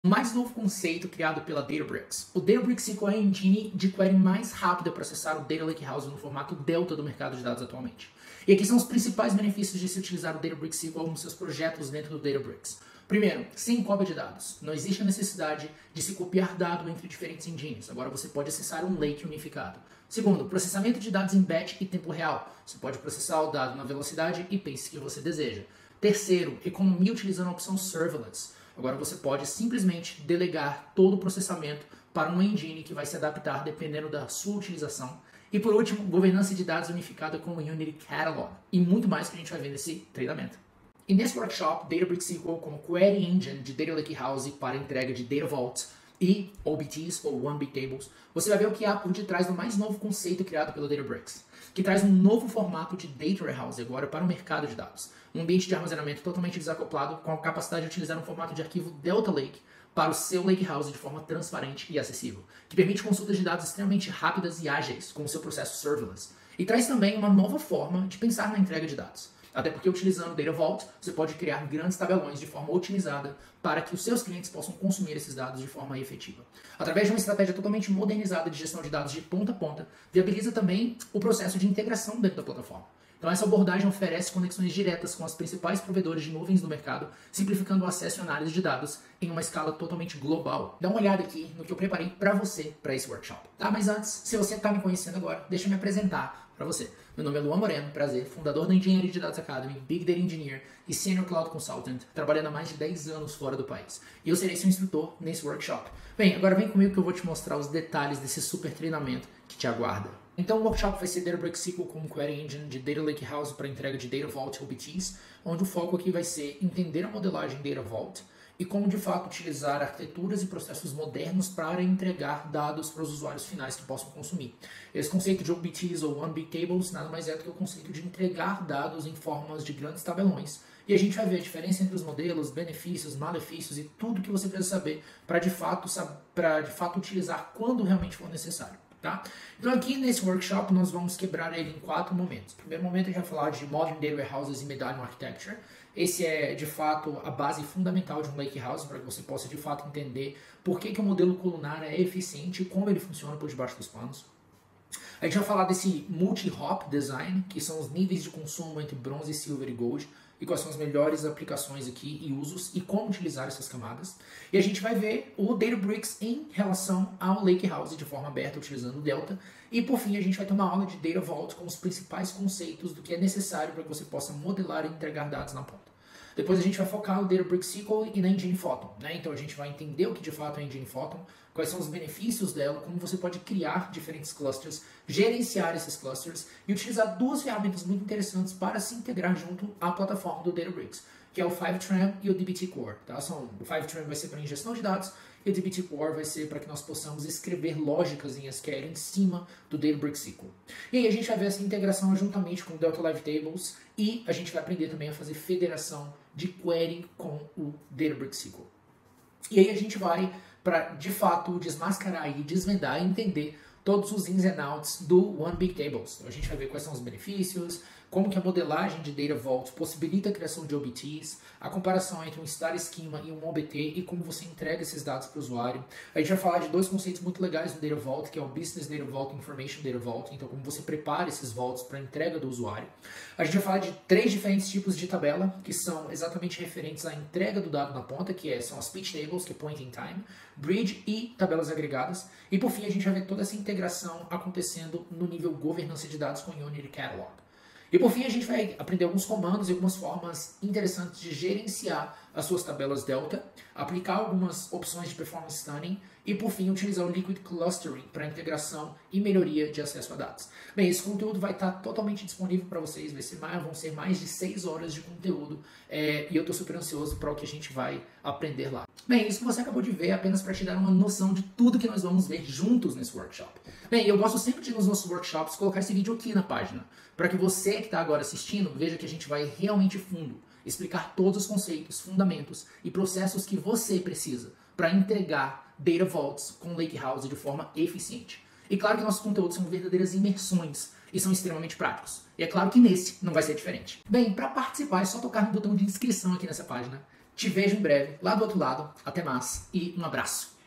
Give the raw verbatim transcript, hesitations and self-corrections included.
Mais novo conceito criado pela Databricks. O Databricks S Q L é a engine de query mais rápida para acessar o Data Lakehouse no formato Delta do mercado de dados atualmente. E aqui são os principais benefícios de se utilizar o Databricks S Q L nos seus projetos dentro do Databricks. Primeiro, sem cópia de dados. Não existe a necessidade de se copiar dado entre diferentes engines. Agora você pode acessar um lake unificado. Segundo, processamento de dados em batch e tempo real. Você pode processar o dado na velocidade e pace que você deseja. Terceiro, economia utilizando a opção serverless. Agora você pode simplesmente delegar todo o processamento para uma engine que vai se adaptar dependendo da sua utilização. E por último, governança de dados unificada com o Unity Catalog. E muito mais que a gente vai ver nesse treinamento. E nesse workshop, Databricks S Q L como Query Engine de Data Lakehouse para entrega de Data Vaults e O B Ts, ou One Big Tables, você vai ver o que há por detrás do mais novo conceito criado pelo Databricks, que traz um novo formato de Data Warehouse agora para o mercado de dados. Um ambiente de armazenamento totalmente desacoplado, com a capacidade de utilizar um formato de arquivo Delta Lake para o seu Lakehouse de forma transparente e acessível, que permite consultas de dados extremamente rápidas e ágeis com o seu processo serverless. E traz também uma nova forma de pensar na entrega de dados. Até porque utilizando o Data Vault, você pode criar grandes tabelões de forma otimizada para que os seus clientes possam consumir esses dados de forma efetiva. Através de uma estratégia totalmente modernizada de gestão de dados de ponta a ponta, viabiliza também o processo de integração dentro da plataforma. Então essa abordagem oferece conexões diretas com as principais provedores de nuvens do mercado, simplificando o acesso e análise de dados em uma escala totalmente global. Dá uma olhada aqui no que eu preparei para você para esse workshop. Tá? Mas antes, se você está me conhecendo agora, deixa eu me apresentar para você. Meu nome é Luan Moreno, prazer, fundador da Engenharia de Dados Academy, Big Data Engineer e Senior Cloud Consultant, trabalhando há mais de dez anos fora do país. E eu serei seu instrutor nesse workshop. Bem, agora vem comigo que eu vou te mostrar os detalhes desse super treinamento que te aguarda. Então o workshop vai ser Databricks S Q L como Query Engine de Data Lakehouse para entrega de Data Vault e O B Ts, onde o foco aqui vai ser entender a modelagem Data Vault e como de fato utilizar arquiteturas e processos modernos para entregar dados para os usuários finais que possam consumir. Esse conceito de O B Ts ou One Big Tables nada mais é do que o conceito de entregar dados em formas de grandes tabelões. E a gente vai ver a diferença entre os modelos, benefícios, malefícios e tudo que você precisa saber para de fato, para de fato utilizar quando realmente for necessário. Tá? Então aqui nesse workshop nós vamos quebrar ele em quatro momentos. O primeiro momento a gente vai falar de Modern Data Warehouses e Medallion Architecture. Esse é de fato a base fundamental de um Lakehouse para que você possa de fato entender por que, que o modelo colunar é eficiente e como ele funciona por debaixo dos panos. A gente vai falar desse multi-hop design, que são os níveis de consumo entre bronze, silver e gold, e quais são as melhores aplicações aqui e usos e como utilizar essas camadas. E a gente vai ver o Databricks em relação ao Lakehouse de forma aberta, utilizando o Delta. E por fim, a gente vai ter uma aula de Data Vault com os principais conceitos do que é necessário para que você possa modelar e entregar dados na ponta. Depois a gente vai focar no Databricks S Q L e na Engine Photon, né? Então a gente vai entender o que de fato é a Engine Photon, quais são os benefícios dela, como você pode criar diferentes clusters, gerenciar esses clusters e utilizar duas ferramentas muito interessantes para se integrar junto à plataforma do Databricks, que é o Fivetran e o D B T Core. Tá? São, o Fivetran vai ser para ingestão de dados e o D B T Core vai ser para que nós possamos escrever lógicas em S Q L em cima do Databricks S Q L. E aí a gente vai ver essa integração juntamente com o Delta Live Tables e a gente vai aprender também a fazer federação de query com o Databricks S Q L. E aí a gente vai para, de fato, desmascarar e desvendar e entender todos os ins and outs do One Big Tables. Então a gente vai ver quais são os benefícios, como que a modelagem de Data Vault possibilita a criação de O B Ts, a comparação entre um Star Schema e um O B T e como você entrega esses dados para o usuário. A gente vai falar de dois conceitos muito legais do Data Vault, que é o Business Data Vault e Information Data Vault, então como você prepara esses vaults para a entrega do usuário. A gente vai falar de três diferentes tipos de tabela, que são exatamente referentes à entrega do dado na ponta, que é, são as Speech Tables, que é Point in Time, Bridge e tabelas agregadas. E por fim a gente vai ver toda essa integração acontecendo no nível governança de dados com o Unity Catalog. E por fim a gente vai aprender alguns comandos e algumas formas interessantes de gerenciar as suas tabelas Delta, aplicar algumas opções de Performance Tuning e por fim utilizar o Liquid Clustering para integração e melhoria de acesso a dados. Bem, esse conteúdo vai estar totalmente disponível para vocês, vai ser mais, vão ser mais de seis horas de conteúdo é, e eu estou super ansioso para o que a gente vai aprender lá. Bem, isso que você acabou de ver é apenas para te dar uma noção de tudo que nós vamos ver juntos nesse workshop. Bem, eu gosto sempre de nos nossos workshops colocar esse vídeo aqui na página, para que você que está agora assistindo veja que a gente vai realmente fundo, explicar todos os conceitos, fundamentos e processos que você precisa para entregar Data Vaults com Lakehouse de forma eficiente. E claro que nossos conteúdos são verdadeiras imersões e são extremamente práticos. E é claro que nesse não vai ser diferente. Bem, para participar é só tocar no botão de inscrição aqui nessa página, Te vejo em breve lá do outro lado. Até mais e um abraço.